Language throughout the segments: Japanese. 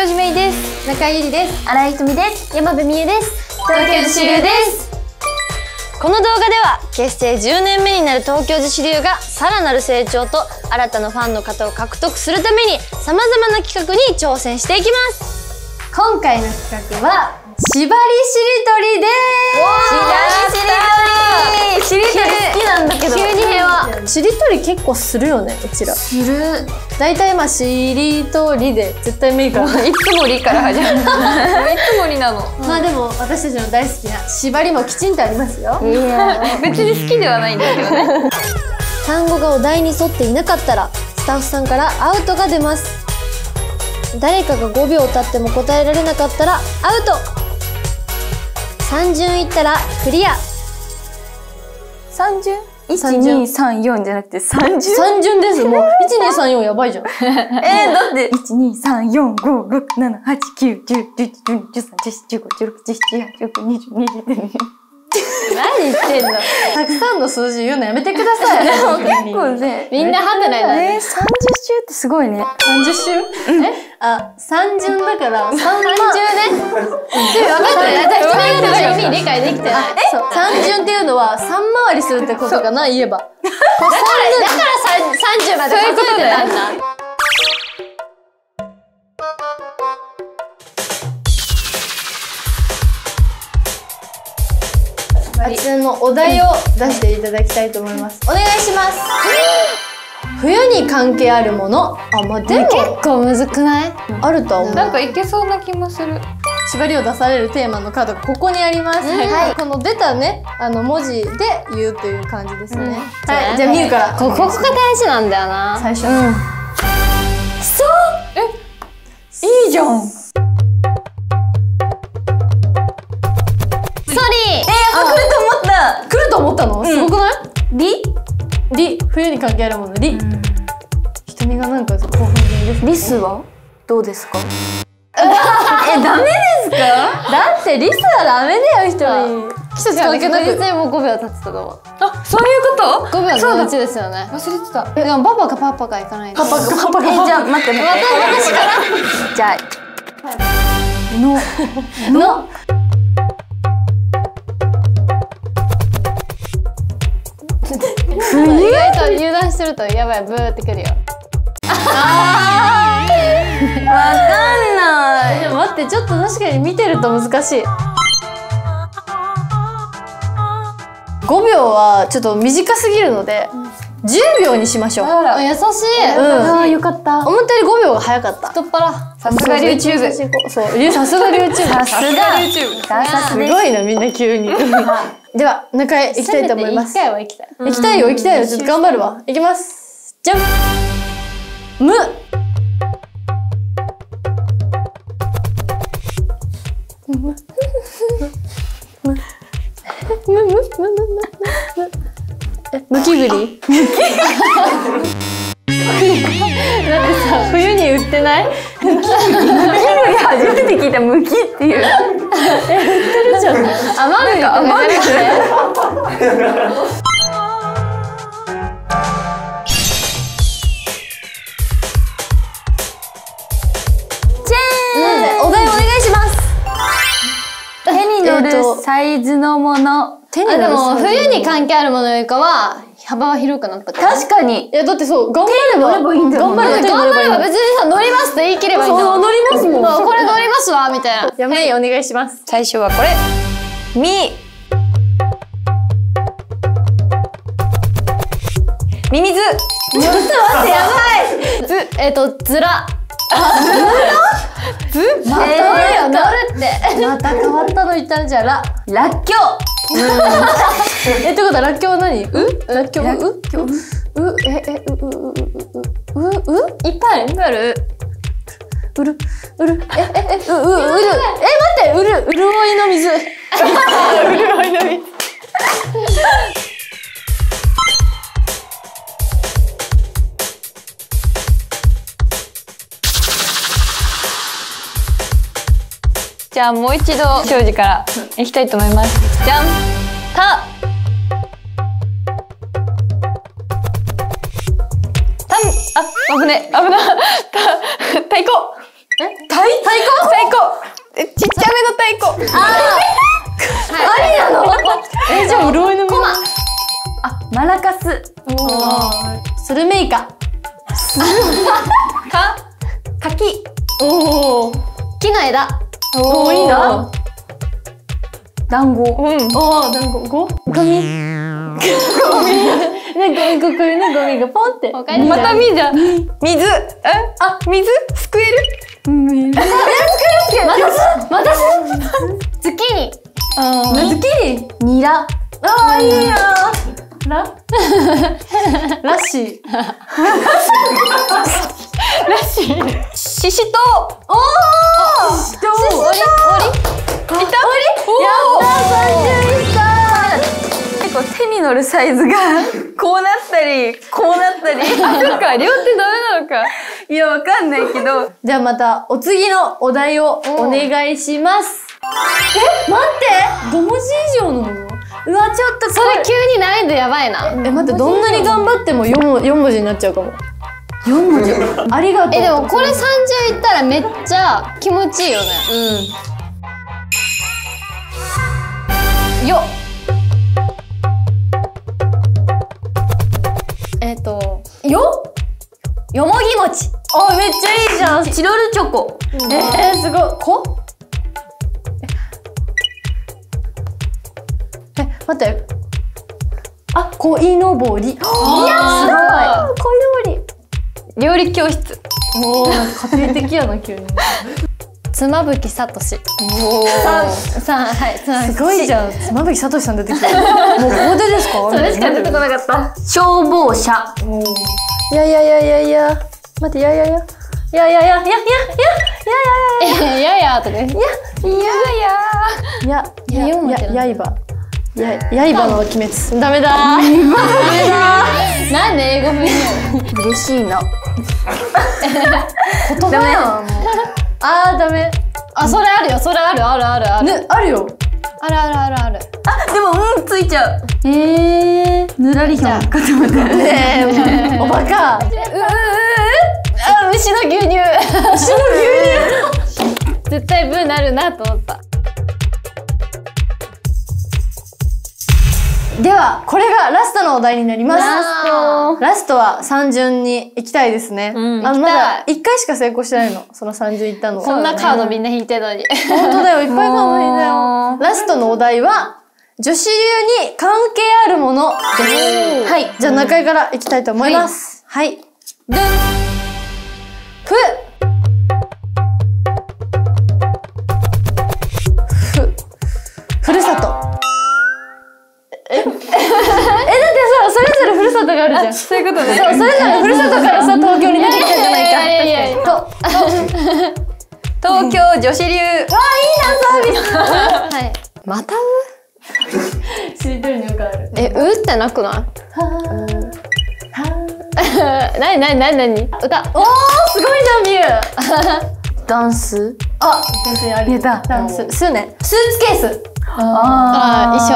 藤芽衣です。 中井ゆりです。 新井ひとみです。 山部美優です。 東京女子流です。 この動画では結成10年目になる東京女子流がさらなる成長と新たなファンの方を獲得するためにさまざまな企画に挑戦していきます。 今回の企画は縛りしりとりです。 しりとり好きなんだけど、 急に平和。しりとり結構するよね、うちら。 する。 だいたいしりとりで絶対メイクからいつもりから始まる。いつもりなの。 まあでも私たちの大好きな縛りもきちんとありますよ。 いや別に好きではないんだけどね。 単語がお題に沿っていなかったらスタッフさんからアウトが出ます。誰かが5秒経っても答えられなかったらアウト。3順いったらクリア。 3順 ?1234 じゃなくて3順 3順です。もう1234やばいじゃん。 だって1234567891011121314151617181920212222 何言ってんの。たくさんの数字言うのやめてください。 結構ね、 みんなハテナになる。 30週ってすごいね。 30週？3順だから3万。30ね。分かったね。じゃあ1年の意味理解できてない。3順っていうのは3回りするってことかな、言えば。だから30まで数えてたんだ。あちらのお題を出していただきたいと思います。お願いします。冬に関係あるもの。まあでも結構むずくない？あると思う。 なんかいけそうな気もする。 縛りを出されるテーマのカードがここにあります。はい。この出たね、文字で言うという感じですね。はい。じゃあみゆから。 ここが大事なんだよな。 最初。 そう。いいじゃん。 来ると思ったの？すごくない？ リ冬に関係あるもの。瞳がなんか興奮気味ですね。 リスはどうですか？ダメですか？ だってリスはダメだよ、瞳。季節関係なく。 実際もう5秒経ってたと思う。 そういうこと？ 5秒のうちですよね。 忘れてた。 でもパパが行かないと。 パパが。 じゃあ待って。じゃあの意外と油断してるとやばい、ブーってくるよ。 わかんない。 でも待って、ちょっと確かに見てると難しい。5秒はちょっと短すぎるので10秒にしましょう。 優しい。 よかった。思ったより5秒が早かった。 太っ腹。 さすが YouTube。 そう、さすが YouTube。 さすが YouTube。 すごいな、みんな急に。では、中へ行きたいと思います。 1回は行きたい。 行きたいよ。ちょっと頑張るわ。行きます。じゃん。む。むきぐり？だってさ、冬に売ってない？ 初めて聞いたむきっていう。 売ってるじゃん。 余る。 お題お願いします。 手に乗るサイズのもの。 でも冬に関係あるものよりかは幅は広くなったから。 確かに。 いやだってそう、頑張ればいいんだよ。頑張れば別にさ、乗りますって言い切ればいいんだもん。 乗りますもん。 これ乗りますわみたいな。 じゃあメイお願いします。 最初はこれ。 ミミズ。 ちょっと待って、やばい。 ずら。 また変わったの言ったんじゃら。 らっきょう。 ってことはらっきょうは何？らっきょう？ いっぱいある。 待って、潤いの水。潤いの水。 じゃあもう一度庄司からいきたいと思います。じゃん。危ね、危な。太鼓。 太鼓ちっちゃめの太鼓。 ありなの？じゃあ潤いのコマ。 マラカス。 スルメイカ。 柿。 木の枝。 いいな。団子。 団子。ゴミ。ね、ゴミがポンって。 また水じゃん。水。水すくえる。 またズッキーニ。ズッキーニ。ニラ。 いいな。 ラッシー。 ししとう。結構手に乗るサイズがこうなったりこうなったり。そっか、両手ダメなのか。いや、わかんないけど。 じゃあまたお次のお題をお願いします。待って、5文字以上のもの。うわ、ちょっとそれ急に難易度やばいな。待って、どんなに頑張っても4文字になっちゃうかも。4文字。ありがとう。でもこれ30いったらめっちゃ気持ちいいよね。よよもぎ餅。めっちゃいいじゃん。 チロルチョコ。 すごい。待って。こいのぼり。いや、すごい。こいのぼり。 料理教室。 なんか家庭的やな、急に。妻夫木聡。はい。すごいじゃん。妻夫木聡さん出てきた。もうここでですか？ それしか出てこなかった。消防車。 いや。待って、いや。刃の鬼滅。ダメだ。なんで英語風に嬉しいな。 言葉やん。ダメ。それあるよ。それあるよ。ある。 でもついちゃう。ぬらりひょんかと思った。 おバカ。牛の牛乳。絶対ブーなるなと思った。ではこれがラストのお題になります。ラストは3順に行きたいですね。まだ1回しか成功してないの。その30いったの。こんなカードみんな引いてるのに。本当だよ、いっぱいカード引いたよ。ラストのお題は女子流に関係あるものです。はい、じゃあ中井からいきたいと思います。はい。ふるさと。だってさ、それぞれふるさとがあるじゃん。そういうことね。そう、それぞれふるさとからさ、東京に出てきたじゃないか。 東京女子流。 いいな、サービス。はい。またしりとりによくある。ってなくない？なに歌。すごいじゃん、みゆ。 ダンス。 ありがとう。ダンス。スーツケース。衣装。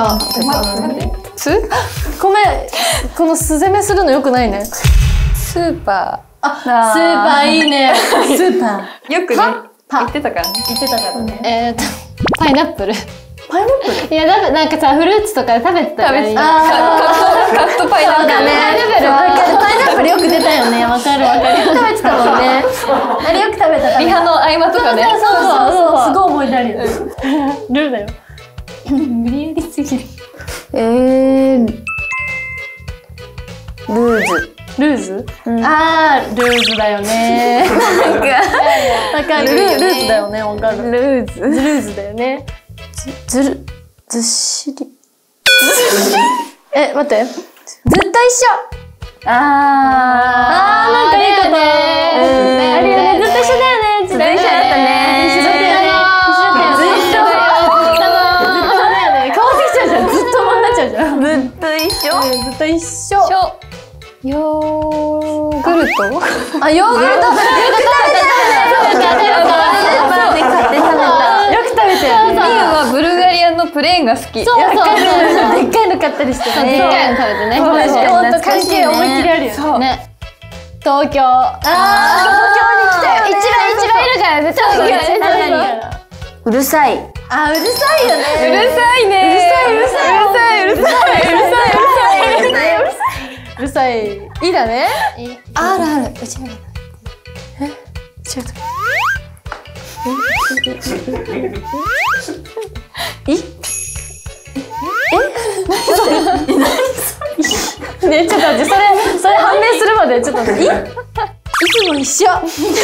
ごめん、この素攻めするのよくないね。 スーパー。 スーパーいいね。スーパー。 よくね。言ってたからね。パイナップル。いや、なんかさ、フルーツとかで食べてたよね。カットパイナップル。パイナップルよく出たよね。わかる。食べてたもんね。あれよく食べた。 リハの合間とかね。 そう。すごい思い出あるよ。ルーだよ。無理やりすぎる。ルーズ？ルーズだよね。わかる。ルーズだよね。わかる。ルーズだよね。ずっしり。待って。ずっと一緒。なんかいいこと。あるよね。ずっと一緒だよね。ずっと一緒だったね。一緒だったよね。変わってきちゃうじゃん。ずっともになっちゃうじゃん。ずっと一緒。ヨーグルト？ヨーグルト。よく食べてる。 ミユはブルガリアのプレーンが好き。 そう。でっかいの買ったりしてね。でっかいの食べてね。ほんと関係思いっきりあるよね。東京。東京に来たよね。一番いるだから絶対いいよね。 うるさい。 あ、うるさいよね。 うるさいね。うるさい。うるさい。うるさい。うるさい。 うるさい。いいだね。あるある。うちも。ちょっと。ね、ちょっと待って、それ判明するまでちょっと待って。いつも一緒。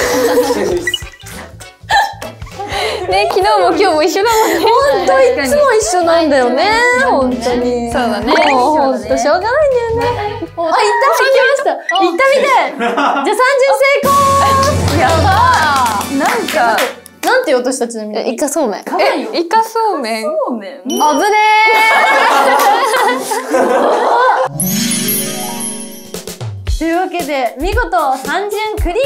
ね、昨日も今日も一緒だもんね。 本当いつも一緒なんだよね。本当に。 そうだね。 もう本当しょうがないんだよね。あ、行った行きました。行ったみたい。じゃあ30成功。 やばー。なんか。 なんて言おうとしたちなみに。イカそうめん。 イカそうめん。そうめん。 あぶねー。というわけで見事3巡クリ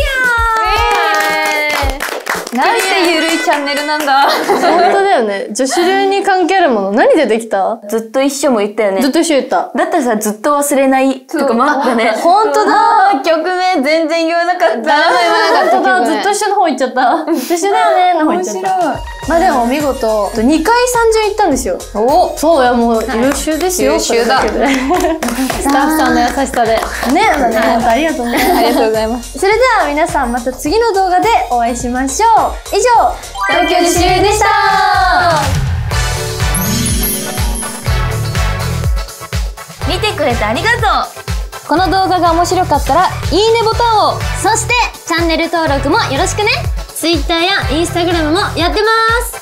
ア。 なんてゆるいチャンネルなんだ。 本当だよね。女子流に関係あるもの何でできた？ ずっと一緒も言ったよね。 ずっと一緒言った。 だったらさ、ずっと忘れないとかもあったね。 本当だ。 曲名全然言わなかった。 本当だ。ずっと一緒の方行っちゃった。ずっと一緒だよねの方行っちゃった。まあでも見事2回3巡行ったんですよ。お、そうや、もう優秀ですよ。 優秀だ。 スタッフさんの優しさで。ね、本当ありがとうね。 ありがとうございます。 それでは皆さんまた次の動画でお会いしましょう。以上、東京女子流でした。 見てくれてありがとう。 この動画が面白かったらいいねボタンを、そしてチャンネル登録もよろしくね。Twitter や Instagram もやってます。